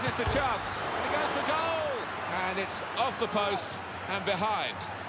This is the chance. And he goes for goal. And it's off the post and behind.